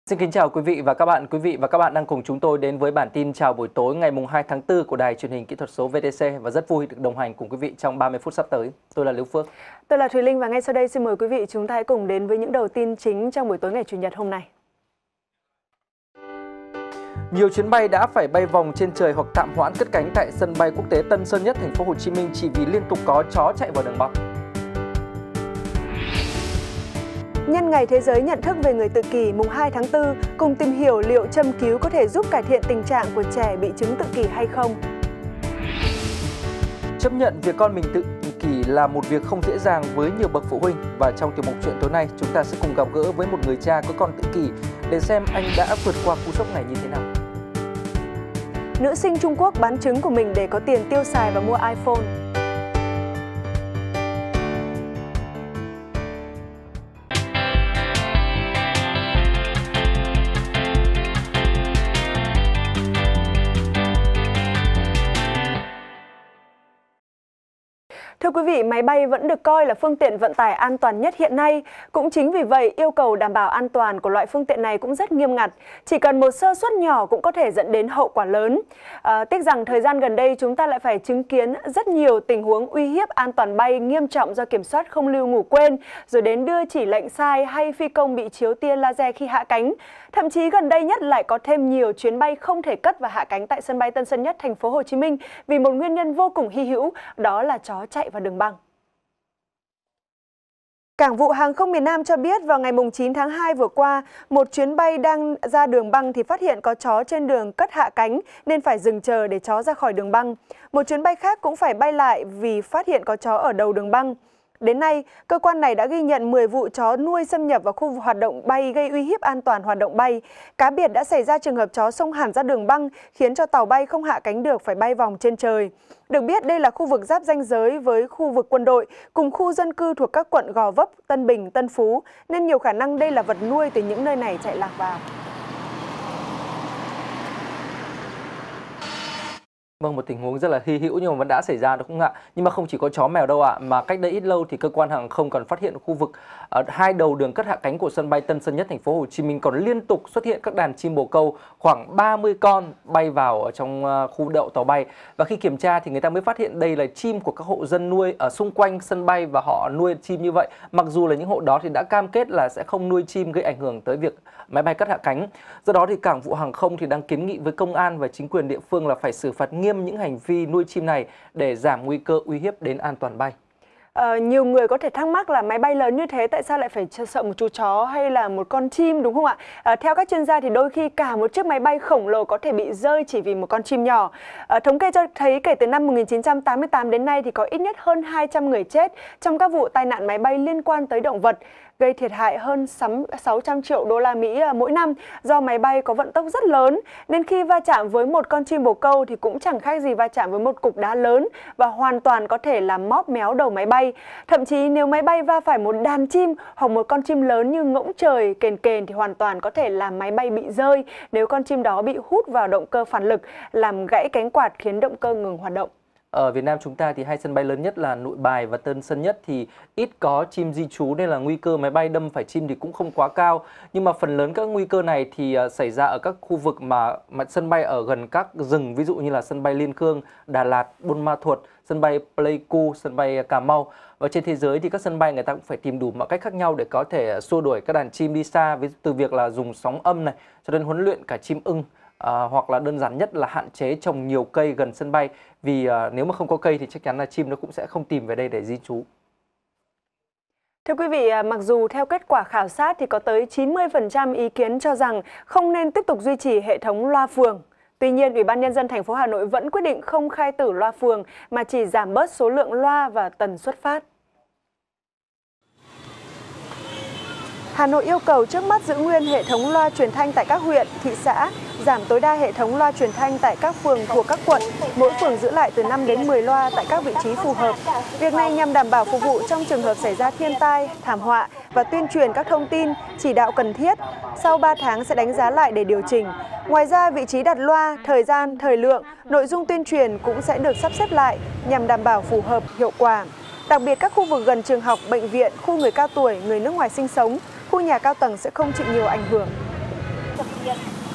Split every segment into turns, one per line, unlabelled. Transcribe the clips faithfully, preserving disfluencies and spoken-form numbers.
Xin kính chào quý vị và các bạn. Quý vị và các bạn đang cùng chúng tôi đến với bản tin chào buổi tối ngày hai tháng tư của Đài Truyền hình Kỹ thuật số vê tê xê và rất vui được đồng hành cùng quý vị trong ba mươi phút sắp tới. Tôi là Lưu Phước.
Tôi là Thùy Linh và ngay sau đây xin mời quý vị chúng ta hãy cùng đến với những đầu tin chính trong buổi tối ngày Chủ nhật hôm nay.
Nhiều chuyến bay đã phải bay vòng trên trời hoặc tạm hoãn cất cánh tại sân bay quốc tế Tân Sơn Nhất, thành phố Hồ Chí Minh chỉ vì liên tục có chó chạy vào đường băng.
Nhân ngày Thế giới nhận thức về người tự kỷ mùng hai tháng tư, cùng tìm hiểu liệu châm cứu có thể giúp cải thiện tình trạng của trẻ bị chứng tự kỷ hay không.
Chấp nhận việc con mình tự kỷ là một việc không dễ dàng với nhiều bậc phụ huynh, và trong tiểu mục chuyện tối nay chúng ta sẽ cùng gặp gỡ với một người cha có con tự kỷ để xem anh đã vượt qua cú sốc này như thế nào.
Nữ sinh Trung Quốc bán trứng của mình để có tiền tiêu xài và mua iPhone. Thưa quý vị, máy bay vẫn được coi là phương tiện vận tải an toàn nhất hiện nay. Cũng chính vì vậy, yêu cầu đảm bảo an toàn của loại phương tiện này cũng rất nghiêm ngặt. Chỉ cần một sơ suất nhỏ cũng có thể dẫn đến hậu quả lớn. À, tiếc rằng thời gian gần đây chúng ta lại phải chứng kiến rất nhiều tình huống uy hiếp an toàn bay nghiêm trọng do kiểm soát không lưu ngủ quên, rồi đến đưa chỉ lệnh sai hay phi công bị chiếu tia laser khi hạ cánh. Thậm chí gần đây nhất lại có thêm nhiều chuyến bay không thể cất và hạ cánh tại sân bay Tân Sơn Nhất, thành phố Hồ Chí Minh vì một nguyên nhân vô cùng hy hữu, đó là chó chạy vào đường băng. Cảng vụ Hàng không miền Nam cho biết vào ngày chín tháng hai vừa qua, một chuyến bay đang ra đường băng thì phát hiện có chó trên đường cất hạ cánh nên phải dừng chờ để chó ra khỏi đường băng. Một chuyến bay khác cũng phải bay lại vì phát hiện có chó ở đầu đường băng. Đến nay, cơ quan này đã ghi nhận mười vụ chó nuôi xâm nhập vào khu hoạt động bay gây uy hiếp an toàn hoạt động bay. Cá biệt đã xảy ra trường hợp chó xông hẳn ra đường băng khiến cho tàu bay không hạ cánh được phải bay vòng trên trời. Được biết đây là khu vực giáp ranh giới với khu vực quân đội cùng khu dân cư thuộc các quận Gò Vấp, Tân Bình, Tân Phú nên nhiều khả năng đây là vật nuôi từ những nơi này chạy lạc vào.
Vâng, một tình huống rất là hy hữu nhưng mà vẫn đã xảy ra đúng không ạ? Nhưng mà không chỉ có chó mèo đâu ạ, mà cách đây ít lâu thì cơ quan hàng không còn phát hiện khu vực ở hai đầu đường cất hạ cánh của sân bay Tân Sơn Nhất, thành phố Hồ Chí Minh còn liên tục xuất hiện các đàn chim bồ câu khoảng ba mươi con bay vào ở trong khu đậu tàu bay. Và khi kiểm tra thì người ta mới phát hiện đây là chim của các hộ dân nuôi ở xung quanh sân bay và họ nuôi chim như vậy. Mặc dù là những hộ đó thì đã cam kết là sẽ không nuôi chim gây ảnh hưởng tới việc máy bay cất hạ cánh. Do đó thì Cảng vụ Hàng không thì đang kiến nghị với công an và chính quyền địa phương là phải xử phạt nghiêm những hành vi nuôi chim này để giảm nguy cơ uy hiếp đến an toàn bay.
À, nhiều người có thể thắc mắc là máy bay lớn như thế tại sao lại phải sợ một chú chó hay là một con chim, đúng không ạ? À, theo các chuyên gia thì đôi khi cả một chiếc máy bay khổng lồ có thể bị rơi chỉ vì một con chim nhỏ. À, thống kê cho thấy kể từ năm một nghìn chín trăm tám mươi tám đến nay thì có ít nhất hơn hai trăm người chết trong các vụ tai nạn máy bay liên quan tới động vật, gây thiệt hại hơn sáu trăm triệu đô la Mỹ mỗi năm do máy bay có vận tốc rất lớn nên khi va chạm với một con chim bồ câu thì cũng chẳng khác gì va chạm với một cục đá lớn và hoàn toàn có thể làm móp méo đầu máy bay. Thậm chí nếu máy bay va phải một đàn chim hoặc một con chim lớn như ngỗng trời, kền kền thì hoàn toàn có thể làm máy bay bị rơi nếu con chim đó bị hút vào động cơ phản lực, làm gãy cánh quạt khiến động cơ ngừng hoạt động.
Ở Việt Nam chúng ta thì hai sân bay lớn nhất là Nội Bài và Tân Sơn Nhất thì ít có chim di trú nên là nguy cơ máy bay đâm phải chim thì cũng không quá cao. Nhưng mà phần lớn các nguy cơ này thì xảy ra ở các khu vực mà, mà sân bay ở gần các rừng, ví dụ như là sân bay Liên Khương, Đà Lạt, Buôn Ma Thuột, sân bay Pleiku, sân bay Cà Mau. Và trên thế giới thì các sân bay người ta cũng phải tìm đủ mọi cách khác nhau để có thể xua đuổi các đàn chim đi xa, ví dụ từ việc là dùng sóng âm này cho đến huấn luyện cả chim ưng. À, hoặc là đơn giản nhất là hạn chế trồng nhiều cây gần sân bay vì à, nếu mà không có cây thì chắc chắn là chim nó cũng sẽ không tìm về đây để di trú.
Thưa quý vị, mặc dù theo kết quả khảo sát thì có tới chín mươi phần trăm ý kiến cho rằng không nên tiếp tục duy trì hệ thống loa phường. Tuy nhiên, Ủy ban Nhân dân thành phố Hà Nội vẫn quyết định không khai tử loa phường mà chỉ giảm bớt số lượng loa và tần suất phát. Hà Nội yêu cầu trước mắt giữ nguyên hệ thống loa truyền thanh tại các huyện, thị xã, giảm tối đa hệ thống loa truyền thanh tại các phường thuộc các quận, mỗi phường giữ lại từ năm đến mười loa tại các vị trí phù hợp. Việc này nhằm đảm bảo phục vụ trong trường hợp xảy ra thiên tai, thảm họa và tuyên truyền các thông tin, chỉ đạo cần thiết. Sau ba tháng sẽ đánh giá lại để điều chỉnh. Ngoài ra, vị trí đặt loa, thời gian, thời lượng, nội dung tuyên truyền cũng sẽ được sắp xếp lại nhằm đảm bảo phù hợp, hiệu quả. Đặc biệt các khu vực gần trường học, bệnh viện, khu người cao tuổi, người nước ngoài sinh sống, khu nhà cao tầng sẽ không chịu nhiều ảnh hưởng. điện.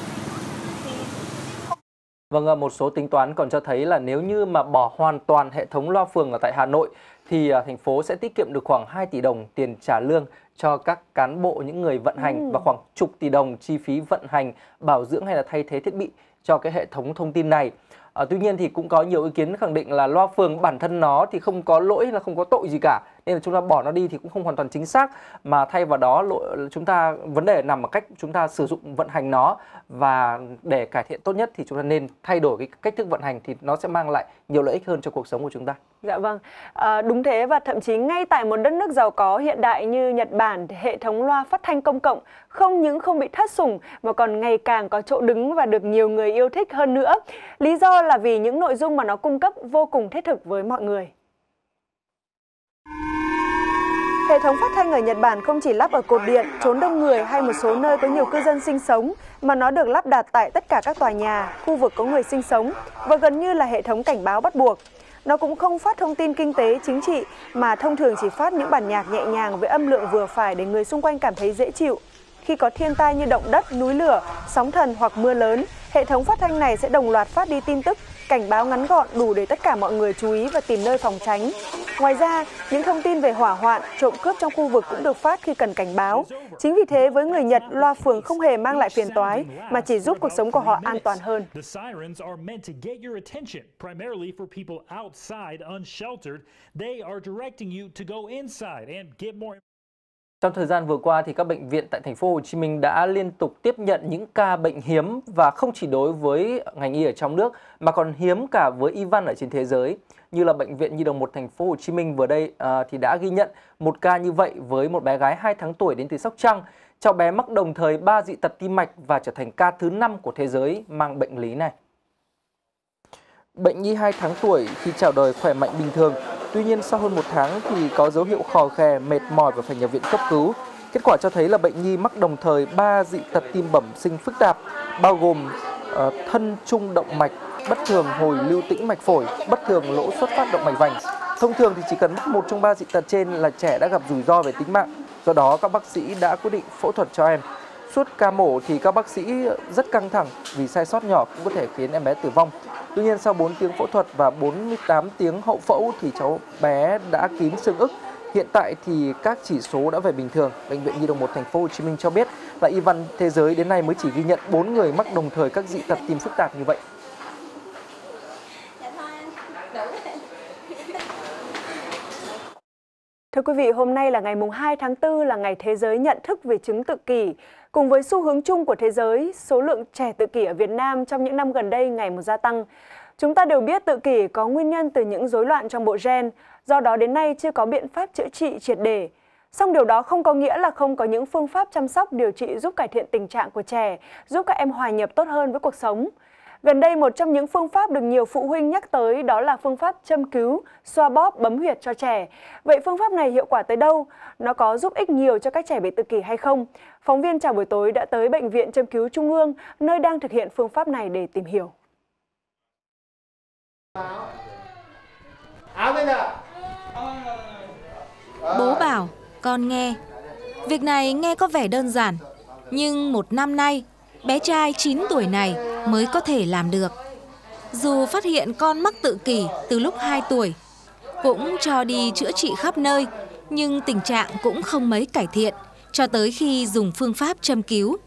Vâng, một số tính toán còn cho thấy là nếu như mà bỏ hoàn toàn hệ thống loa phường ở tại Hà Nội thì thành phố sẽ tiết kiệm được khoảng hai tỷ đồng tiền trả lương cho các cán bộ, những người vận hành ừ. và khoảng chục tỷ đồng chi phí vận hành, bảo dưỡng hay là thay thế thiết bị cho cái hệ thống thông tin này. À, tuy nhiên thì cũng có nhiều ý kiến khẳng định là loa phường bản thân nó thì không có lỗi, là không có tội gì cả, nên là chúng ta bỏ nó đi thì cũng không hoàn toàn chính xác, mà thay vào đó lỗi chúng ta vấn đề nằm ở cách chúng ta sử dụng vận hành nó, và để cải thiện tốt nhất thì chúng ta nên thay đổi cái cách thức vận hành thì nó sẽ mang lại nhiều lợi ích hơn cho cuộc sống của chúng ta.
Dạ vâng, à, đúng thế, và thậm chí ngay tại một đất nước giàu có hiện đại như Nhật Bản, hệ thống loa phát thanh công cộng không những không bị thất sủng mà còn ngày càng có chỗ đứng và được nhiều người yêu thích hơn nữa. Lý do là vì những nội dung mà nó cung cấp vô cùng thiết thực với mọi người. Hệ thống phát thanh ở Nhật Bản không chỉ lắp ở cột điện, chốn đông người hay một số nơi có nhiều cư dân sinh sống, mà nó được lắp đặt tại tất cả các tòa nhà, khu vực có người sinh sống và gần như là hệ thống cảnh báo bắt buộc. Nó cũng không phát thông tin kinh tế, chính trị, mà thông thường chỉ phát những bản nhạc nhẹ nhàng với âm lượng vừa phải để người xung quanh cảm thấy dễ chịu. Khi có thiên tai như động đất, núi lửa, sóng thần hoặc mưa lớn, hệ thống phát thanh này sẽ đồng loạt phát đi tin tức, cảnh báo ngắn gọn đủ để tất cả mọi người chú ý và tìm nơi phòng tránh. Ngoài ra, những thông tin về hỏa hoạn, trộm cướp trong khu vực cũng được phát khi cần cảnh báo. Chính vì thế, với người Nhật, loa phường không hề mang lại phiền toái, mà chỉ giúp cuộc sống của họ an toàn hơn.
Trong thời gian vừa qua thì các bệnh viện tại thành phố Hồ Chí Minh đã liên tục tiếp nhận những ca bệnh hiếm, và không chỉ đối với ngành y ở trong nước mà còn hiếm cả với y văn ở trên thế giới. Như là bệnh viện Nhi đồng một thành phố Hồ Chí Minh vừa đây à, thì đã ghi nhận một ca như vậy với một bé gái hai tháng tuổi đến từ Sóc Trăng. Cháu bé mắc đồng thời ba dị tật tim mạch và trở thành ca thứ năm của thế giới mang bệnh lý này. Bệnh nhi hai tháng tuổi khi chào đời khỏe mạnh bình thường. Tuy nhiên sau hơn một tháng thì có dấu hiệu khò khè, mệt mỏi và phải nhập viện cấp cứu. Kết quả cho thấy là bệnh nhi mắc đồng thời ba dị tật tim bẩm sinh phức tạp, bao gồm uh, thân trung động mạch, bất thường hồi lưu tĩnh mạch phổi, bất thường lỗ xuất phát động mạch vành. Thông thường thì chỉ cần mắc một trong ba dị tật trên là trẻ đã gặp rủi ro về tính mạng. Do đó các bác sĩ đã quyết định phẫu thuật cho em. Suốt ca mổ thì các bác sĩ rất căng thẳng vì sai sót nhỏ cũng có thể khiến em bé tử vong. Tuy nhiên sau bốn tiếng phẫu thuật và bốn mươi tám tiếng hậu phẫu thì cháu bé đã kín xương ức. Hiện tại thì các chỉ số đã về bình thường. Bệnh viện Nhi đồng một thành phố Hồ Chí Minh cho biết là y văn thế giới đến nay mới chỉ ghi nhận bốn người mắc đồng thời các dị tật tim phức tạp như vậy.
Thưa quý vị, hôm nay là ngày mùng hai tháng tư, là ngày thế giới nhận thức về chứng tự kỷ. Cùng với xu hướng chung của thế giới, số lượng trẻ tự kỷ ở Việt Nam trong những năm gần đây ngày một gia tăng. Chúng ta đều biết tự kỷ có nguyên nhân từ những rối loạn trong bộ gen, do đó đến nay chưa có biện pháp chữa trị triệt để. Song điều đó không có nghĩa là không có những phương pháp chăm sóc điều trị giúp cải thiện tình trạng của trẻ, giúp các em hòa nhập tốt hơn với cuộc sống. Gần đây, một trong những phương pháp được nhiều phụ huynh nhắc tới đó là phương pháp châm cứu, xoa bóp, bấm huyệt cho trẻ. Vậy phương pháp này hiệu quả tới đâu? Nó có giúp ích nhiều cho các trẻ bị tự kỷ hay không? Phóng viên Chào buổi tối đã tới Bệnh viện Châm cứu Trung ương, nơi đang thực hiện phương pháp này để tìm hiểu.
Bố bảo, con nghe. Việc này nghe có vẻ đơn giản, nhưng một năm nay, bé trai chín tuổi này mới có thể làm được. Dù phát hiện con mắc tự kỷ từ lúc hai tuổi, cũng cho đi chữa trị khắp nơi, nhưng tình trạng cũng không mấy cải thiện, cho tới khi dùng phương pháp châm cứu.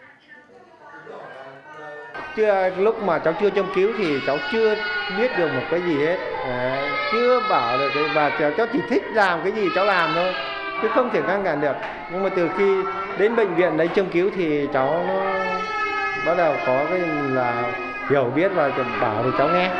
Chưa, lúc mà cháu chưa châm cứu thì cháu chưa biết được một cái gì hết, à, chưa bảo được, và cháu, cháu chỉ thích làm cái gì cháu làm thôi, chứ không thể ngăn cản được. Nhưng mà từ khi đến bệnh viện đấy châm cứu thì cháu nó bắt đầu có cái là hiểu biết và bảo thì cháu nghe.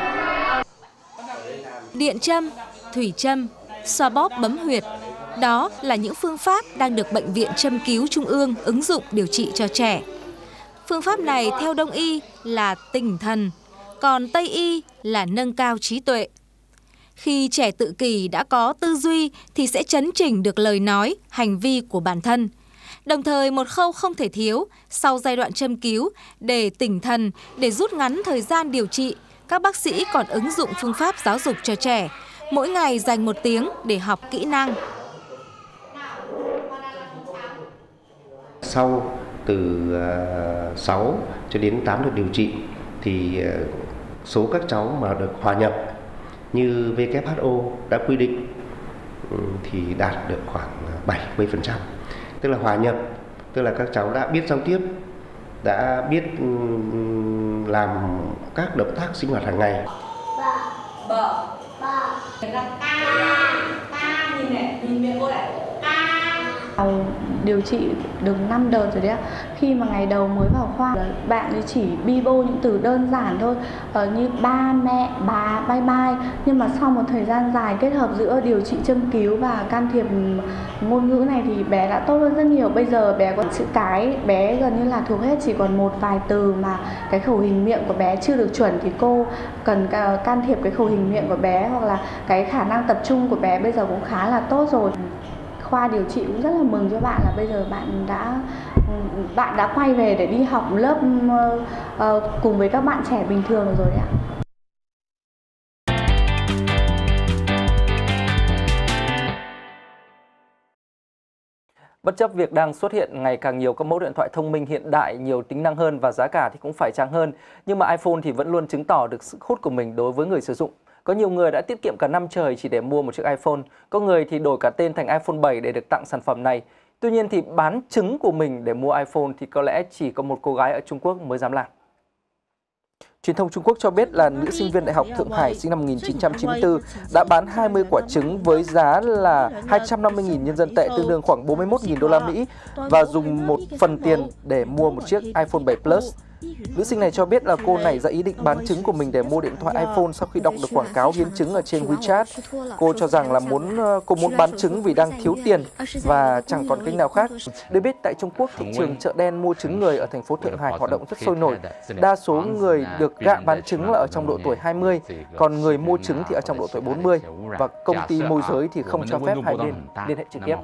Điện châm, thủy châm, xoa bóp bấm huyệt, đó là những phương pháp đang được Bệnh viện Châm cứu Trung ương ứng dụng điều trị cho trẻ. Phương pháp này theo Đông y là tinh thần, còn Tây y là nâng cao trí tuệ. Khi trẻ tự kỷ đã có tư duy thì sẽ chấn chỉnh được lời nói, hành vi của bản thân. Đồng thời một khâu không thể thiếu sau giai đoạn châm cứu để tỉnh thần, để rút ngắn thời gian điều trị, các bác sĩ còn ứng dụng phương pháp giáo dục cho trẻ, mỗi ngày dành một tiếng để học kỹ năng.
Sau
từ sáu cho đến tám đợt điều trị thì số các cháu mà được hòa nhập như vê kép hát o đã quy định thì đạt được khoảng bảy mươi phần trăm. Tức là hòa nhập, tức là các cháu đã biết giao tiếp, đã biết làm các động tác sinh hoạt hàng ngày.
Bờ, bờ, ca, ca, nhìn này, nhìn miệng cô này, ca.
Điều trị được năm đợt rồi đấy ạ. Khi mà ngày đầu mới vào khoa, bạn ấy chỉ bi bô những từ đơn giản thôi, ờ, như ba, mẹ, bà, bye bye. Nhưng mà sau một thời gian dài kết hợp giữa điều trị châm cứu và can thiệp ngôn ngữ này thì bé đã tốt hơn rất nhiều. Bây giờ bé có chữ cái, bé gần như là thuộc hết, chỉ còn một vài từ mà cái khẩu hình miệng của bé chưa được chuẩn thì cô cần can thiệp cái khẩu hình miệng của bé, hoặc là cái khả năng tập trung của bé bây giờ cũng khá là tốt rồi. Khoa điều trị cũng rất là mừng cho bạn là bây giờ bạn đã bạn đã quay về để đi học lớp uh, cùng với các bạn trẻ bình thường rồi đấy ạ.
Bất chấp việc đang xuất hiện ngày càng nhiều các mẫu điện thoại thông minh hiện đại, nhiều tính năng hơn và giá cả thì cũng phải chăng hơn, nhưng mà iPhone thì vẫn luôn chứng tỏ được sức hút của mình đối với người sử dụng. Có nhiều người đã tiết kiệm cả năm trời chỉ để mua một chiếc iPhone, có người thì đổi cả tên thành iPhone bảy để được tặng sản phẩm này. Tuy nhiên thì bán trứng của mình để mua iPhone thì có lẽ chỉ có một cô gái ở Trung Quốc mới dám làm. Truyền thông Trung Quốc cho biết là nữ sinh viên đại học Thượng Hải sinh năm một nghìn chín trăm chín mươi tư đã bán hai mươi quả trứng với giá là hai trăm năm mươi nghìn nhân dân tệ, tương đương khoảng bốn mươi mốt nghìn đô la Mỹ, và dùng một phần tiền để mua một chiếc iPhone bảy Plus. Nữ sinh này cho biết là cô nảy ra ý định bán trứng của mình để mua điện thoại iPhone sau khi đọc được quảng cáo hiến trứng ở trên WeChat. Cô cho rằng là muốn cô muốn bán trứng vì đang thiếu tiền và chẳng còn cách nào khác. Được biết tại Trung Quốc, thị trường chợ đen mua trứng người ở thành phố Thượng Hải hoạt động rất sôi nổi. Đa số người được gạ bán trứng là ở trong độ tuổi hai mươi, còn người mua trứng thì ở trong độ tuổi bốn mươi, và công ty môi giới thì không cho phép hai bên liên hệ trực tiếp.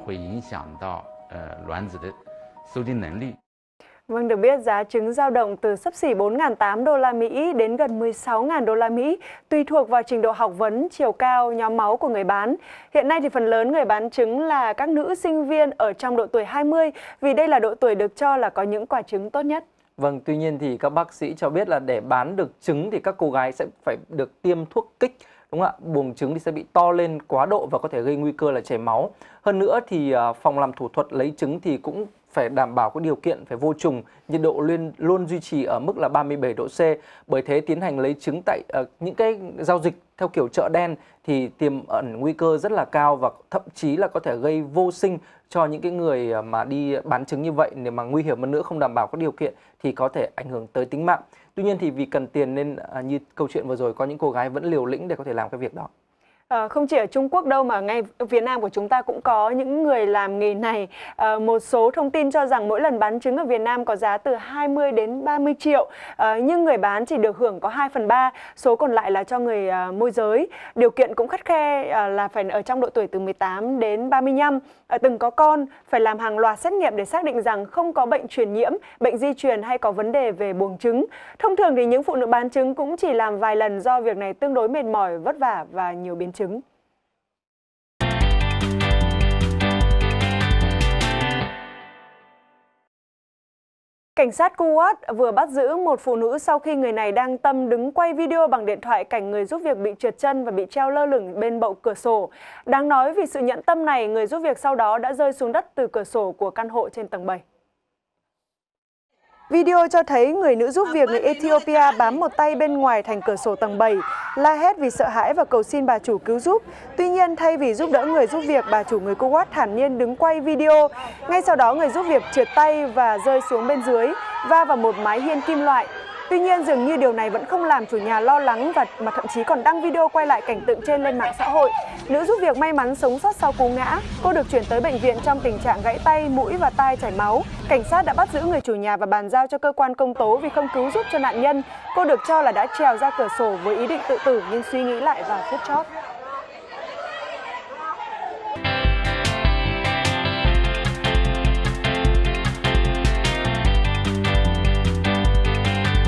Vâng, được biết giá trứng dao động từ xấp xỉ bốn nghìn tám trăm đô la Mỹ đến gần mười sáu nghìn đô la Mỹ, tùy thuộc vào trình độ học vấn, chiều cao, nhóm máu của người bán. Hiện nay thì phần lớn người bán trứng là các nữ sinh viên ở trong độ tuổi hai mươi, vì đây là độ tuổi được cho là có những quả trứng tốt nhất.
Vâng, tuy nhiên thì các bác sĩ cho biết là để bán được trứng thì các cô gái sẽ phải được tiêm thuốc kích. Đúng không ạ? Buồng trứng thì sẽ bị to lên quá độ và có thể gây nguy cơ là chảy máu. Hơn nữa thì phòng làm thủ thuật lấy trứng thì cũng phải đảm bảo các điều kiện phải vô trùng, nhiệt độ luôn luôn duy trì ở mức là ba mươi bảy độ C. Bởi thế tiến hành lấy trứng tại uh, những cái giao dịch theo kiểu chợ đen thì tiềm ẩn nguy cơ rất là cao, và thậm chí là có thể gây vô sinh cho những cái người mà đi bán trứng như vậy. Nếu mà nguy hiểm hơn nữa, không đảm bảo các điều kiện thì có thể ảnh hưởng tới tính mạng. Tuy nhiên thì vì cần tiền nên uh, như câu chuyện vừa rồi, có những cô gái vẫn liều lĩnh để có thể làm cái việc đó.
À, không chỉ ở Trung Quốc đâu mà ngay Việt Nam của chúng ta cũng có những người làm nghề này. À, một số thông tin cho rằng mỗi lần bán trứng ở Việt Nam có giá từ hai mươi đến ba mươi triệu, à, nhưng người bán chỉ được hưởng có hai phần ba, số còn lại là cho người à, môi giới. Điều kiện cũng khắt khe, à, là phải ở trong độ tuổi từ mười tám đến ba mươi lăm, à, từng có con, phải làm hàng loạt xét nghiệm để xác định rằng không có bệnh truyền nhiễm, bệnh di truyền hay có vấn đề về buồng trứng. Thông thường thì những phụ nữ bán trứng cũng chỉ làm vài lần do việc này tương đối mệt mỏi, vất vả và nhiều biến chứng. Cảnh sát Kuwait vừa bắt giữ một phụ nữ sau khi người này đang tâm đứng quay video bằng điện thoại cảnh người giúp việc bị trượt chân và bị treo lơ lửng bên bậu cửa sổ. Đáng nói vì sự nhẫn tâm này, người giúp việc sau đó đã rơi xuống đất từ cửa sổ của căn hộ trên tầng bảy. Video cho thấy người nữ giúp việc người Ethiopia bám một tay bên ngoài thành cửa sổ tầng bảy, la hét vì sợ hãi và cầu xin bà chủ cứu giúp. Tuy nhiên, thay vì giúp đỡ người giúp việc, bà chủ người Kuwait thản nhiên đứng quay video. Ngay sau đó, người giúp việc trượt tay và rơi xuống bên dưới, va vào một mái hiên kim loại. Tuy nhiên, dường như điều này vẫn không làm chủ nhà lo lắng và mà thậm chí còn đăng video quay lại cảnh tượng trên lên mạng xã hội. Nữ giúp việc may mắn sống sót sau cú ngã. Cô được chuyển tới bệnh viện trong tình trạng gãy tay, mũi và tai chảy máu. Cảnh sát đã bắt giữ người chủ nhà và bàn giao cho cơ quan công tố vì không cứu giúp cho nạn nhân. Cô được cho là đã trèo ra cửa sổ với ý định tự tử nhưng suy nghĩ lại vào phút chót.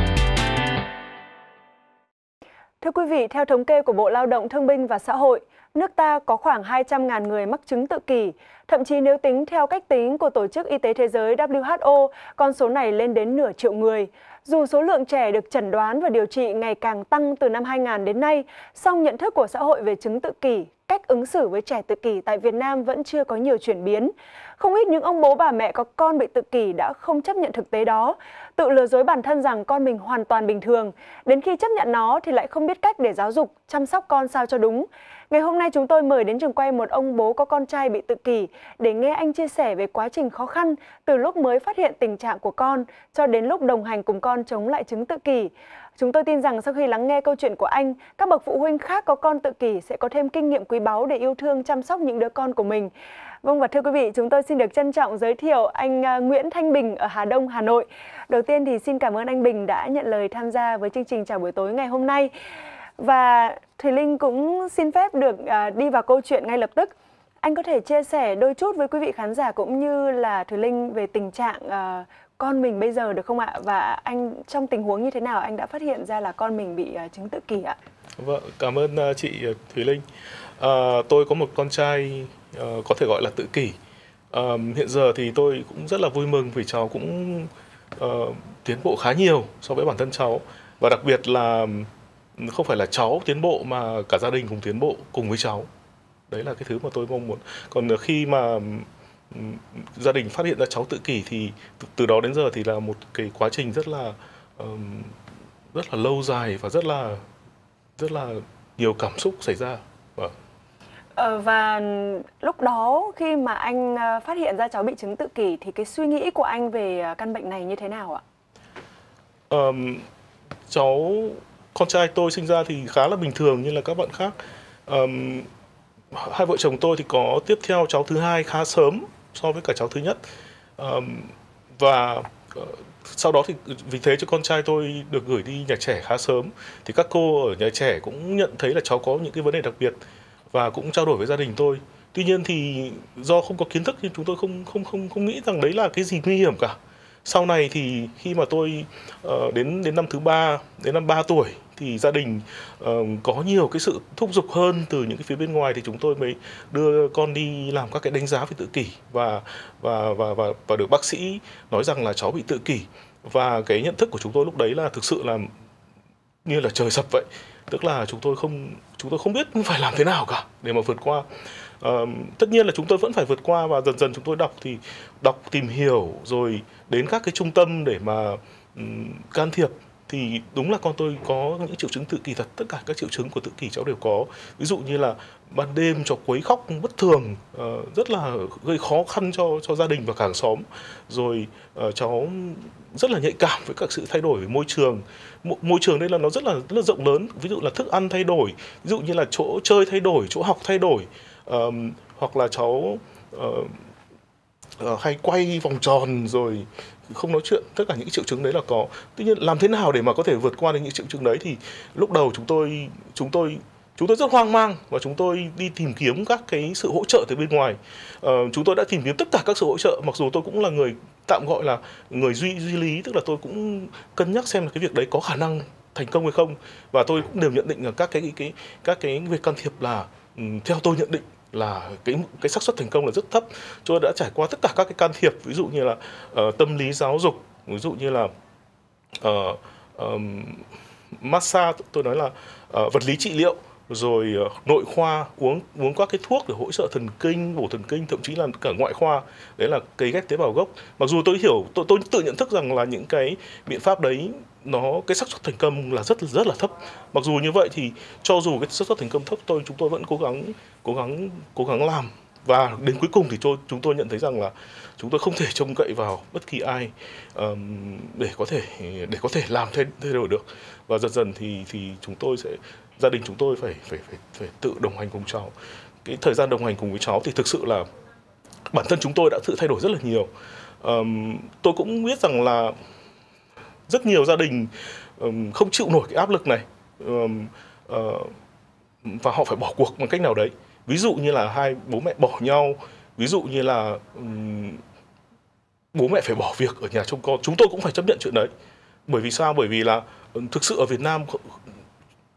Thưa quý vị, theo thống kê của Bộ Lao động Thương binh và Xã hội, nước ta có khoảng hai trăm nghìn người mắc chứng tự kỷ. Thậm chí nếu tính theo cách tính của Tổ chức Y tế Thế giới W H O, con số này lên đến nửa triệu người. Dù số lượng trẻ được chẩn đoán và điều trị ngày càng tăng từ năm hai nghìn đến nay, song nhận thức của xã hội về chứng tự kỷ, cách ứng xử với trẻ tự kỷ tại Việt Nam vẫn chưa có nhiều chuyển biến. Không ít những ông bố bà mẹ có con bị tự kỷ đã không chấp nhận thực tế đó, tự lừa dối bản thân rằng con mình hoàn toàn bình thường. Đến khi chấp nhận nó thì lại không biết cách để giáo dục, chăm sóc con sao cho đúng. Ngày hôm nay chúng tôi mời đến trường quay một ông bố có con trai bị tự kỷ để nghe anh chia sẻ về quá trình khó khăn từ lúc mới phát hiện tình trạng của con cho đến lúc đồng hành cùng con chống lại chứng tự kỷ. Chúng tôi tin rằng sau khi lắng nghe câu chuyện của anh, các bậc phụ huynh khác có con tự kỷ sẽ có thêm kinh nghiệm quý báu để yêu thương chăm sóc những đứa con của mình. Vâng, và thưa quý vị, chúng tôi xin được trân trọng giới thiệu anh Nguyễn Thanh Bình ở Hà Đông, Hà Nội. Đầu tiên thì xin cảm ơn anh Bình đã nhận lời tham gia với chương trình Chào buổi tối ngày hôm nay. Và Thùy Linh cũng xin phép được uh, đi vào câu chuyện ngay lập tức. Anh có thể chia sẻ đôi chút với quý vị khán giả cũng như là Thùy Linh về tình trạng uh, con mình bây giờ được không ạ? Và anh trong tình huống như thế nào anh đã phát hiện ra là con mình bị uh, chứng tự kỷ ạ?
Vâng, cảm ơn uh, chị Thùy Linh. Uh, tôi có một con trai uh, có thể gọi là tự kỷ. Uh, hiện giờ thì tôi cũng rất là vui mừng vì cháu cũng uh, tiến bộ khá nhiều so với bản thân cháu. Và đặc biệt là không phải là cháu tiến bộ mà cả gia đình cùng tiến bộ cùng với cháu. Đấy là cái thứ mà tôi mong muốn. Còn khi mà gia đình phát hiện ra cháu tự kỷ thì từ đó đến giờ thì là một cái quá trình rất là rất là lâu dài và rất là rất là nhiều cảm xúc xảy ra. Vâng.
Ờ, và lúc đó khi mà anh phát hiện ra cháu bị chứng tự kỷ thì cái suy nghĩ của anh về căn bệnh này như thế nào ạ?
Um, cháu Con trai tôi sinh ra thì khá là bình thường như là các bạn khác. Um, hai vợ chồng tôi thì có tiếp theo cháu thứ hai khá sớm so với cả cháu thứ nhất. Um, và uh, sau đó thì vì thế cho con trai tôi được gửi đi nhà trẻ khá sớm. Thì các cô ở nhà trẻ cũng nhận thấy là cháu có những cái vấn đề đặc biệt và cũng trao đổi với gia đình tôi. Tuy nhiên thì do không có kiến thức nên chúng tôi không không không không nghĩ rằng đấy là cái gì nguy hiểm cả. Sau này thì khi mà tôi uh, đến đến năm thứ ba, đến năm ba tuổi thì gia đình uh, có nhiều cái sự thúc giục hơn từ những cái phía bên ngoài thì chúng tôi mới đưa con đi làm các cái đánh giá về tự kỷ và và và và và được bác sĩ nói rằng là cháu bị tự kỷ. Và cái nhận thức của chúng tôi lúc đấy là thực sự là như là trời sập vậy. Tức là chúng tôi không chúng tôi không biết phải làm thế nào cả để mà vượt qua. Uh, tất nhiên là chúng tôi vẫn phải vượt qua và dần dần chúng tôi đọc thì đọc tìm hiểu rồi đến các cái trung tâm để mà um, can thiệp. Thì đúng là con tôi có những triệu chứng tự kỷ thật, tất cả các triệu chứng của tự kỷ cháu đều có. Ví dụ như là ban đêm cháu quấy khóc bất thường, uh, rất là gây khó khăn cho cho gia đình và cả hàng xóm. Rồi uh, cháu rất là nhạy cảm với các sự thay đổi về môi trường. M- môi trường đây là nó rất là rất là rộng lớn, ví dụ là thức ăn thay đổi, ví dụ như là chỗ chơi thay đổi, chỗ học thay đổi, uh, hoặc là cháu uh, uh, hay quay vòng tròn rồi không nói chuyện, tất cả những triệu chứng đấy là có. Tuy nhiên làm thế nào để mà có thể vượt qua được những triệu chứng đấy thì lúc đầu chúng tôi chúng tôi chúng tôi rất hoang mang và chúng tôi đi tìm kiếm các cái sự hỗ trợ từ bên ngoài. Uh, chúng tôi đã tìm kiếm tất cả các sự hỗ trợ, mặc dù tôi cũng là người tạm gọi là người duy duy lý, tức là tôi cũng cân nhắc xem là cái việc đấy có khả năng thành công hay không, và tôi cũng đều nhận định là các cái cái các cái việc can thiệp là um, theo tôi nhận định là cái cái xác suất thành công là rất thấp. Tôi đã trải qua tất cả các cái can thiệp, ví dụ như là uh, tâm lý giáo dục, ví dụ như là uh, um, massage, tôi nói là uh, vật lý trị liệu, rồi uh, nội khoa, uống uống các cái thuốc để hỗ trợ thần kinh, bổ thần kinh, thậm chí là cả ngoại khoa, đấy là cấy ghép tế bào gốc. Mặc dù tôi hiểu, tôi, tôi tự nhận thức rằng là những cái biện pháp đấy nó cái xác suất thành công là rất rất là thấp. Mặc dù như vậy thì cho dù cái xác suất thành công thấp, tôi chúng tôi vẫn cố gắng cố gắng cố gắng làm, và đến cuối cùng thì tôi, chúng tôi nhận thấy rằng là chúng tôi không thể trông cậy vào bất kỳ ai um, để có thể để có thể làm thay, thay đổi được. Và dần dần thì thì chúng tôi sẽ gia đình chúng tôi phải phải phải phải tự đồng hành cùng cháu. Cái thời gian đồng hành cùng với cháu thì thực sự là bản thân chúng tôi đã tự thay đổi rất là nhiều. Um, tôi cũng biết rằng là rất nhiều gia đình um, không chịu nổi cái áp lực này, um, uh, và họ phải bỏ cuộc bằng cách nào đấy. Ví dụ như là hai bố mẹ bỏ nhau, ví dụ như là um, bố mẹ phải bỏ việc ở nhà trông con. Chúng tôi cũng phải chấp nhận chuyện đấy. Bởi vì sao? Bởi vì là thực sự ở Việt Nam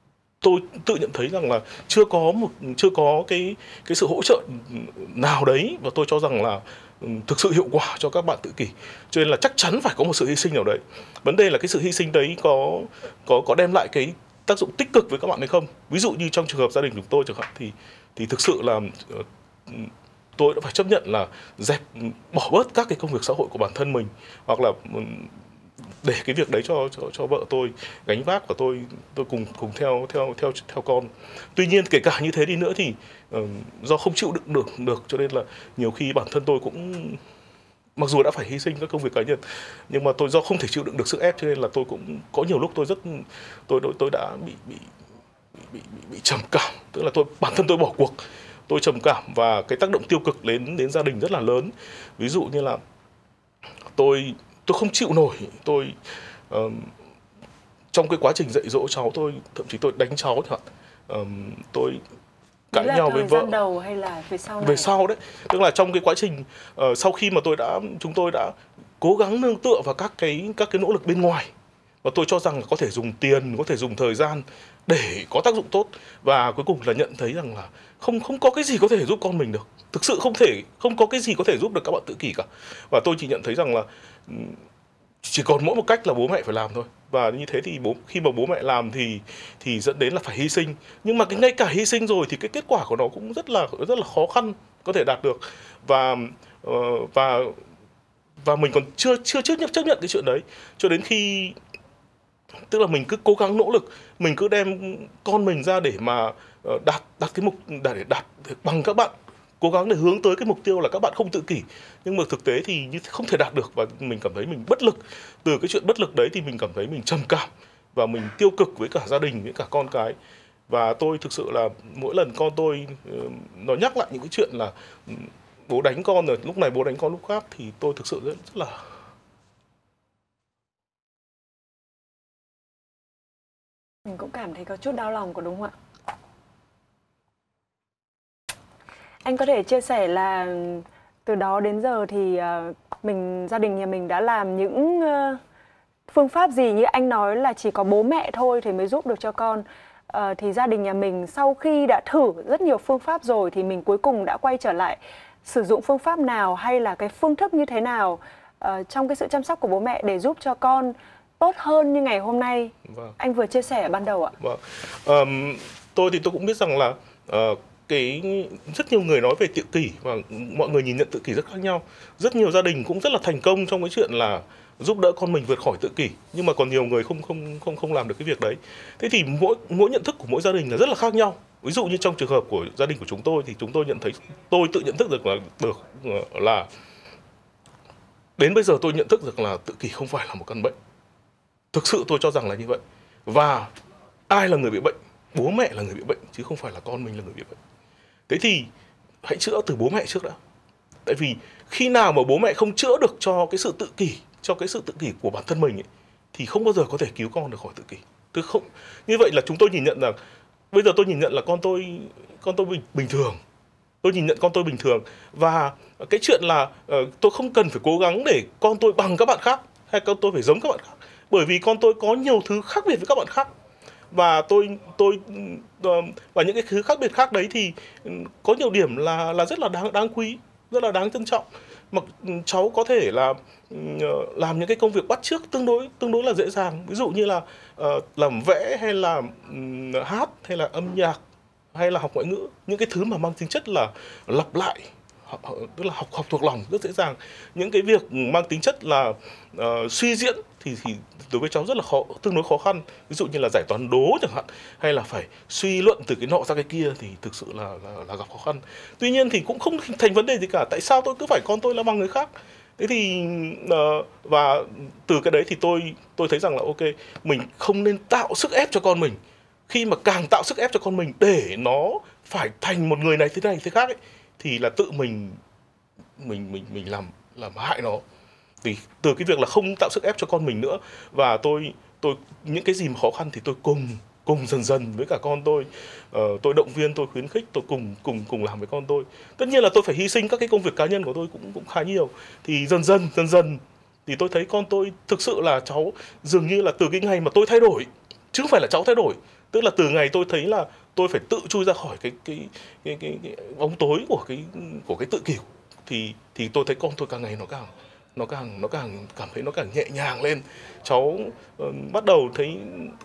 tôi tự nhận thấy rằng là chưa có một chưa có cái cái sự hỗ trợ nào đấy, và tôi cho rằng là thực sự hiệu quả cho các bạn tự kỷ, cho nên là chắc chắn phải có một sự hy sinh nào đấy. Vấn đề là cái sự hy sinh đấy có có có đem lại cái tác dụng tích cực với các bạn hay không. Ví dụ như trong trường hợp gia đình chúng tôi chẳng hạn, thì thì thực sự là uh, tôi đã phải chấp nhận là dẹp bỏ bớt các cái công việc xã hội của bản thân mình, hoặc là để cái việc đấy cho cho cho vợ tôi gánh vác, và tôi tôi cùng cùng theo theo theo theo con. Tuy nhiên kể cả như thế đi nữa thì uh, do không chịu đựng được được cho nên là nhiều khi bản thân tôi cũng, mặc dù đã phải hy sinh các công việc cá nhân, nhưng mà tôi do không thể chịu đựng được sức ép, cho nên là tôi cũng có nhiều lúc tôi rất tôi tôi, tôi đã bị bị bị bị, bị trầm cảm, tức là tôi bản thân tôi bỏ cuộc, tôi trầm cảm, và cái tác động tiêu cực đến đến gia đình rất là lớn. Ví dụ như là tôi tôi không chịu nổi, tôi uh, trong cái quá trình dạy dỗ cháu tôi, thậm chí tôi đánh cháu chẳng hạn, uh, tôi cãi nhau với vợ.
Đầu hay là về sau này?
Về sau đấy, tức là trong cái quá trình uh, sau khi mà tôi đã chúng tôi đã cố gắng nương tựa vào các cái các cái nỗ lực bên ngoài, và tôi cho rằng là có thể dùng tiền, có thể dùng thời gian để có tác dụng tốt, và cuối cùng là nhận thấy rằng là không không có cái gì có thể giúp con mình được, thực sự không thể không có cái gì có thể giúp được các bạn tự kỷ cả. Và tôi chỉ nhận thấy rằng là chỉ còn mỗi một cách là bố mẹ phải làm thôi, và như thế thì bố khi mà bố mẹ làm thì thì dẫn đến là phải hy sinh. Nhưng mà cái ngay cả hy sinh rồi thì cái kết quả của nó cũng rất là rất là khó khăn có thể đạt được, và uh, và và mình còn chưa chưa chấp nhận chấp nhận cái chuyện đấy, cho đến khi, tức là mình cứ cố gắng nỗ lực, mình cứ đem con mình ra để mà uh, đạt đạt cái mục để đạt bằng các bạn, cố gắng để hướng tới cái mục tiêu là các bạn không tự kỷ, nhưng mà thực tế thì như không thể đạt được, và mình cảm thấy mình bất lực. Từ cái chuyện bất lực đấy thì mình cảm thấy mình trầm cảm, và mình tiêu cực với cả gia đình, với cả con cái. Và tôi thực sự là mỗi lần con tôi uh, nó nhắc lại những cái chuyện là um, bố đánh con rồi, lúc này bố đánh con lúc khác, thì tôi thực sự rất, rất là
mình cũng cảm thấy có chút đau lòng, có đúng không ạ? Anh có thể chia sẻ là từ đó đến giờ thì mình gia đình nhà mình đã làm những phương pháp gì? Như anh nói là chỉ có bố mẹ thôi thì mới giúp được cho con. À, thì gia đình nhà mình sau khi đã thử rất nhiều phương pháp rồi thì mình cuối cùng đã quay trở lại sử dụng phương pháp nào, hay là cái phương thức như thế nào uh, trong cái sự chăm sóc của bố mẹ để giúp cho con tốt hơn như ngày hôm nay? Vâng. Anh vừa chia sẻ ở ban đầu ạ.
Vâng. Um, tôi thì tôi cũng biết rằng là uh, cái rất nhiều người nói về tự kỷ, và mọi người nhìn nhận tự kỷ rất khác nhau. Rất nhiều gia đình cũng rất là thành công trong cái chuyện là giúp đỡ con mình vượt khỏi tự kỷ, nhưng mà còn nhiều người không không không không làm được cái việc đấy. Thế thì mỗi mỗi nhận thức của mỗi gia đình là rất là khác nhau. Ví dụ như trong trường hợp của gia đình của chúng tôi thì chúng tôi nhận thấy, tôi tự nhận thức được là được là đến bây giờ tôi nhận thức được là tự kỷ không phải là một căn bệnh. Thực sự tôi cho rằng là như vậy. Và ai là người bị bệnh? Bố mẹ là người bị bệnh, chứ không phải là con mình là người bị bệnh. Thế thì hãy chữa từ bố mẹ trước đã. Tại vì khi nào mà bố mẹ không chữa được cho cái sự tự kỷ, cho cái sự tự kỷ của bản thân mình ấy, thì không bao giờ có thể cứu con được khỏi tự kỷ. Tôi không, như vậy là chúng tôi nhìn nhận rằng bây giờ tôi nhìn nhận là con tôi con tôi bình, bình thường. Tôi nhìn nhận con tôi bình thường, và cái chuyện là uh, tôi không cần phải cố gắng để con tôi bằng các bạn khác, hay con tôi phải giống các bạn khác, bởi vì con tôi có nhiều thứ khác biệt với các bạn khác. Và tôi tôi và những cái thứ khác biệt khác đấy thì có nhiều điểm là là rất là đáng đáng quý, rất là đáng trân trọng. Mà cháu có thể là làm những cái công việc bắt chước tương đối tương đối là dễ dàng, ví dụ như là uh, làm vẽ, hay là um, hát, hay là âm nhạc, hay là học ngoại ngữ, những cái thứ mà mang tính chất là lặp lại, tức là học học thuộc lòng rất dễ dàng. Những cái việc mang tính chất là uh, suy diễn thì, thì đối với cháu rất là khó, tương đối khó khăn. Ví dụ như là giải toán đố chẳng hạn, hay là phải suy luận từ cái nọ ra cái kia thì thực sự là, là, là gặp khó khăn. Tuy nhiên thì cũng không thành vấn đề gì cả. Tại sao tôi cứ phải con tôi là bằng người khác? Thế thì uh, và từ cái đấy thì tôi tôi thấy rằng là ok, mình không nên tạo sức ép cho con mình. Khi mà càng tạo sức ép cho con mình để nó phải thành một người này thế này thế khác ấy, thì là tự mình mình mình mình làm làm hại nó. Vì từ cái việc là không tạo sức ép cho con mình nữa, và tôi tôi những cái gì mà khó khăn thì tôi cùng cùng dần dần với cả con tôi, uh, tôi động viên, tôi khuyến khích, tôi cùng cùng cùng làm với con tôi. Tất nhiên là tôi phải hy sinh các cái công việc cá nhân của tôi cũng cũng khá nhiều. Thì dần dần dần dần thì tôi thấy con tôi thực sự là cháu dường như là từ cái ngày mà tôi thay đổi, chứ không phải là cháu thay đổi, Tức là từ ngày tôi thấy là tôi phải tự chui ra khỏi cái cái cái cái, cái bóng tối của cái của cái tự kỷ, thì thì tôi thấy con tôi càng ngày nó càng nó càng nó càng cảm thấy nó càng nhẹ nhàng lên. Cháu uh, bắt đầu thấy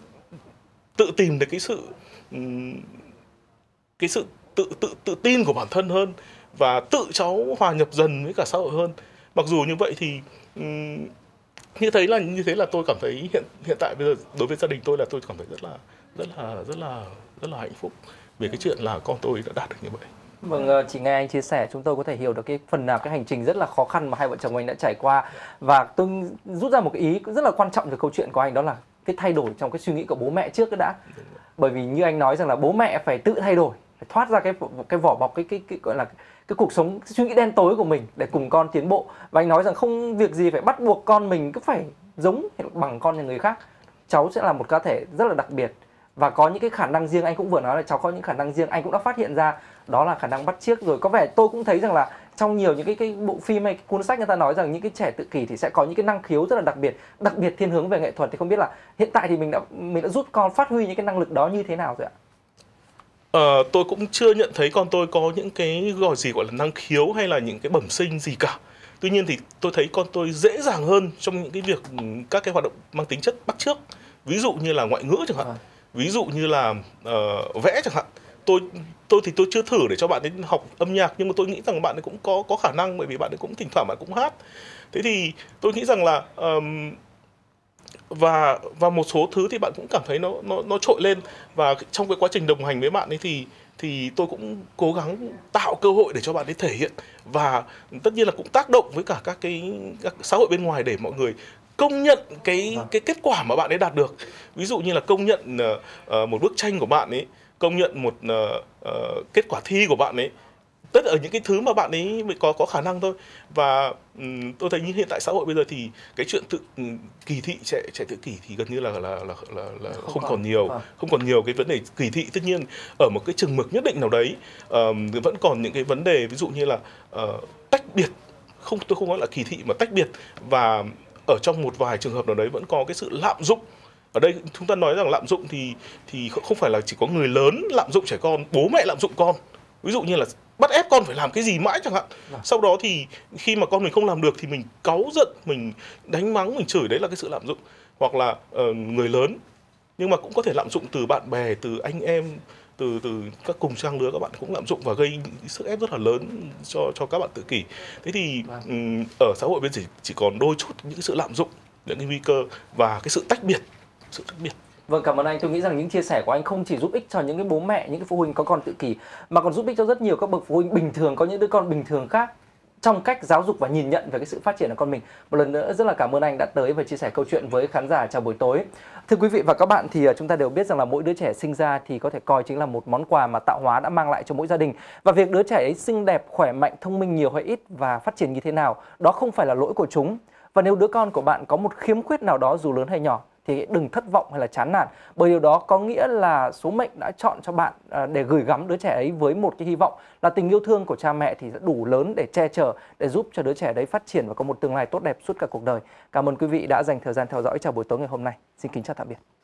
tự tìm được cái sự um, cái sự tự tự tự tin của bản thân hơn, và tự cháu hòa nhập dần với cả xã hội hơn. Mặc dù như vậy thì um, như thế là như thế là tôi cảm thấy hiện hiện tại bây giờ đối với gia đình tôi là tôi cảm thấy rất là rất là rất là rất là hạnh phúc về cái chuyện là con tôi đã đạt được như vậy.
Vâng, chỉ nghe anh chia sẻ chúng tôi có thể hiểu được cái phần nào cái hành trình rất là khó khăn mà hai vợ chồng anh đã trải qua. Và tôi rút ra một cái ý rất là quan trọng từ câu chuyện của anh, đó là cái thay đổi trong cái suy nghĩ của bố mẹ trước cái đã. Bởi vì như anh nói rằng là bố mẹ phải tự thay đổi, phải thoát ra cái cái vỏ bọc cái cái cái gọi là cái cuộc sống, cái suy nghĩ đen tối của mình để cùng con tiến bộ. Và anh nói rằng không việc gì phải bắt buộc con mình cứ phải giống bằng con nhà người khác. Cháu sẽ là một cá thể rất là đặc biệt và có những cái khả năng riêng. Anh cũng vừa nói là cháu có những khả năng riêng, anh cũng đã phát hiện ra đó là khả năng bắt chước rồi. Có vẻ tôi cũng thấy rằng là trong nhiều những cái cái bộ phim hay cuốn sách người ta nói rằng những cái trẻ tự kỷ thì sẽ có những cái năng khiếu rất là đặc biệt, đặc biệt thiên hướng về nghệ thuật. Thì không biết là hiện tại thì mình đã mình đã giúp con phát huy những cái năng lực đó như thế nào rồi ạ?
Ờ, tôi cũng chưa nhận thấy con tôi có những cái gọi gì gọi là năng khiếu hay là những cái bẩm sinh gì cả. Tuy nhiên thì tôi thấy con tôi dễ dàng hơn trong những cái việc các cái hoạt động mang tính chất bắt chước, ví dụ như là ngoại ngữ chẳng hạn, ví dụ như là uh, vẽ chẳng hạn. Tôi tôi thì tôi chưa thử để cho bạn ấy học âm nhạc, nhưng mà tôi nghĩ rằng bạn ấy cũng có có khả năng, bởi vì bạn ấy cũng thỉnh thoảng bạn cũng hát. Thế thì tôi nghĩ rằng là um, và và một số thứ thì bạn cũng cảm thấy nó nó nó trội lên, và trong cái quá trình đồng hành với bạn ấy thì thì tôi cũng cố gắng tạo cơ hội để cho bạn ấy thể hiện, và tất nhiên là cũng tác động với cả các cái các xã hội bên ngoài để mọi người công nhận cái cái kết quả mà bạn ấy đạt được. Ví dụ như là công nhận uh, một bức tranh của bạn ấy, công nhận một uh, uh, kết quả thi của bạn ấy, tất ở những cái thứ mà bạn ấy có có khả năng thôi. Và um, tôi thấy như hiện tại xã hội bây giờ thì cái chuyện tự um, kỳ thị trẻ trẻ tự kỷ thì gần như là là là là, là không, không còn, còn nhiều, à. không còn nhiều cái vấn đề kỳ thị. Tất nhiên ở một cái chừng mực nhất định nào đấy um, vẫn còn những cái vấn đề, ví dụ như là uh, tách biệt, không tôi không nói là kỳ thị mà tách biệt, và ở trong một vài trường hợp nào đấy vẫn có cái sự lạm dụng. Ở đây chúng ta nói rằng lạm dụng thì thì không phải là chỉ có người lớn lạm dụng trẻ con, bố mẹ lạm dụng con. Ví dụ như là bắt ép con phải làm cái gì mãi chẳng hạn. Sau đó thì khi mà con mình không làm được thì mình cáu giận, mình đánh mắng, mình chửi, đấy là cái sự lạm dụng. Hoặc là uh, người lớn, nhưng mà cũng có thể lạm dụng từ bạn bè, từ anh em, từ từ các cùng trang lứa, các bạn cũng lạm dụng và gây sức ép rất là lớn cho cho các bạn tự kỷ. Thế thì um, ở xã hội bây giờ chỉ, chỉ còn đôi chút những cái sự lạm dụng, những cái nguy cơ và cái sự tách biệt, sự tách biệt.
Vâng, cảm ơn anh. Tôi nghĩ rằng những chia sẻ của anh không chỉ giúp ích cho những cái bố mẹ, những cái phụ huynh có con tự kỷ, mà còn giúp ích cho rất nhiều các bậc phụ huynh bình thường có những đứa con bình thường khác trong cách giáo dục và nhìn nhận về cái sự phát triển của con mình. Một lần nữa rất là cảm ơn anh đã tới và chia sẻ câu chuyện với khán giả chào buổi tối. Thưa quý vị và các bạn, thì chúng ta đều biết rằng là mỗi đứa trẻ sinh ra thì có thể coi chính là một món quà mà tạo hóa đã mang lại cho mỗi gia đình. Và việc đứa trẻ ấy xinh đẹp, khỏe mạnh, thông minh nhiều hay ít và phát triển như thế nào, đó không phải là lỗi của chúng. Và nếu đứa con của bạn có một khiếm khuyết nào đó dù lớn hay nhỏ thì đừng thất vọng hay là chán nản, bởi điều đó có nghĩa là số mệnh đã chọn cho bạn để gửi gắm đứa trẻ ấy với một cái hy vọng là tình yêu thương của cha mẹ thì đủ lớn để che chở, để giúp cho đứa trẻ đấy phát triển và có một tương lai tốt đẹp suốt cả cuộc đời. Cảm ơn quý vị đã dành thời gian theo dõi Chào buổi tối ngày hôm nay. Xin kính chào tạm biệt.